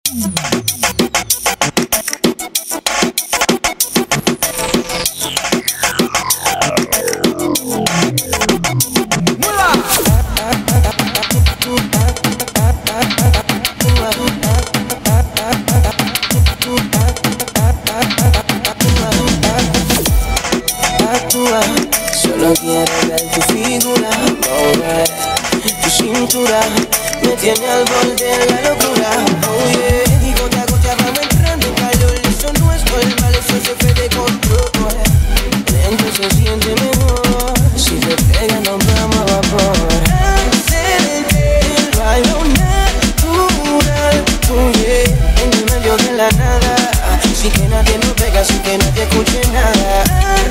Solo quiero ver tu figura, mover tu cintura, me tiene al borde de la locura, oh yeah. Y gota a gota vamos entrando en calor, eso no es normal, eso se fue de control. Lento se siente mejor, si te pega nos vamos a vapor. Hacerte el baile natural, oh yeah. En el medio de la nada, sin que nadie nos pega, sin que nadie escuche nada.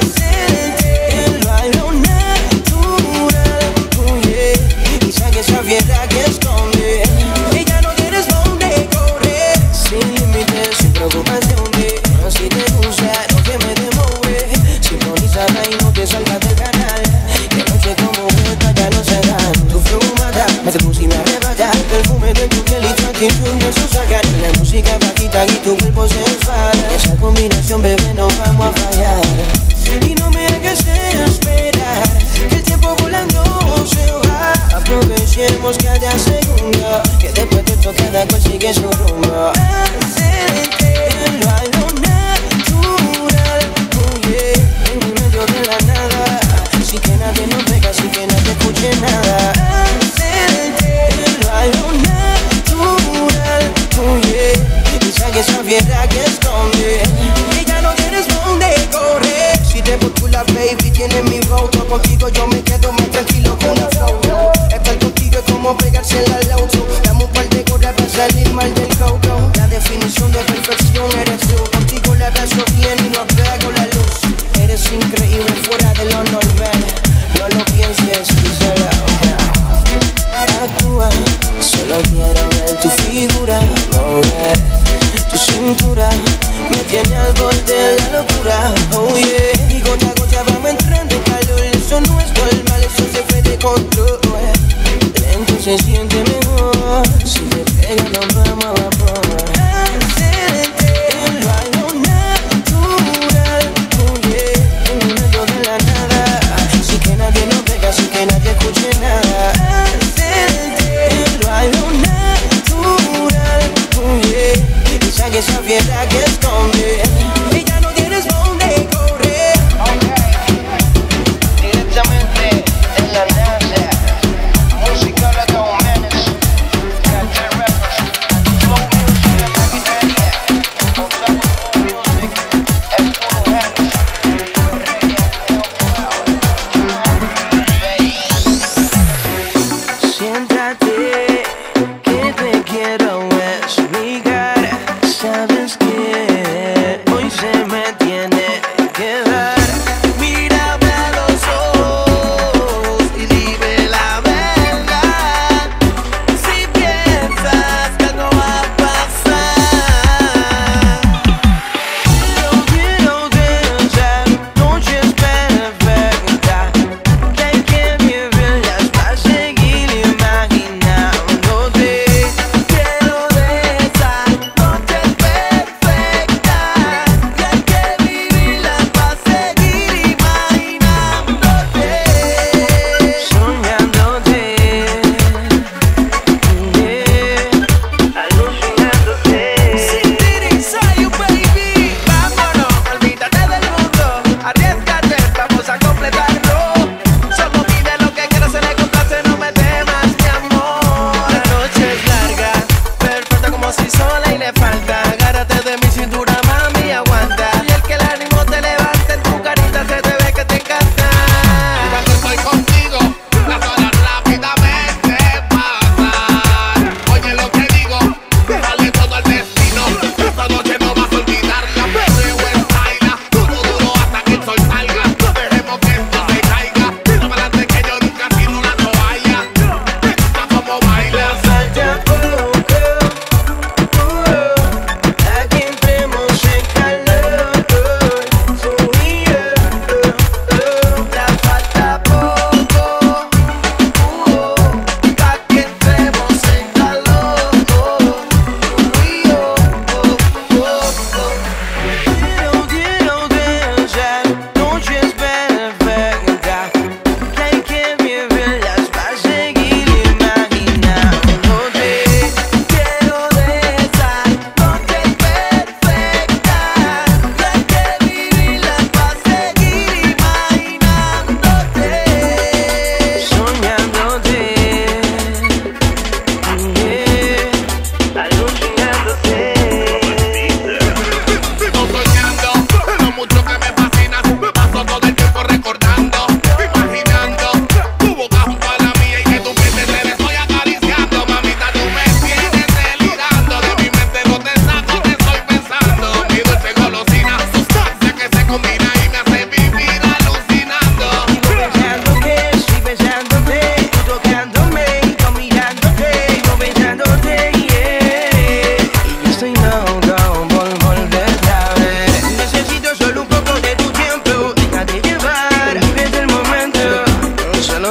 Esa fiera que esconde, ella no tienes donde correr, sin límites, sin preocupaciones. Si te gusta, no te me demore, sintonizada y no te salgas del canal. Que noche como esta ya lo serán. Tu fumada, me seduce y me arrebata. Perfume de tu piel y tu actitud me susurra. La música bajita y tu cuerpo se enfada. Esa combinación, bebé, no vamos a fallar. Y no me hagas esperar, que el tiempo volando se va. Aprovechemos cada segundo, que después de esto cada cual sigue su rumbo. Hacerte el baile natural, oh yeah. En medio de la nada, sin que nadie nos pega, sin que nadie escuche nada. Hacerte el baile natural, oh yeah. Y saque esa fiera que esconde, y ya no tienes donde correr. Si te postula, baby, tienes mi voto. Contigo yo me quedo más tranquilo con una foto. Estar contigo es como pegarse en la auto. Dame un par de horas para salir mal del coco. La definición de perfección eres tú. Contigo la abrazo bien y no apago la luz. Eres increíble fuera de lo normal. No lo pienses, díselo. Actúa, solo quiero ver tu figura, mover tu cintura, me tiene al borde de la locura, oh yeah. Y gota a gota vamos entrando en calor, eso no es normal, eso se fue de control. Lento se siente mejor, si te pega nos vamos a vapor. Hacerte el baile natural, oh yeah. En medio de la nada, sin que nadie nos pega, sin que nadie escuche nada. Hacerte el baile natural, oh yeah. Y saque esa fiera que esconde, y ya no tienes donde correr. Okay. Directamente en la NASA, música la comene.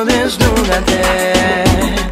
desnúdate.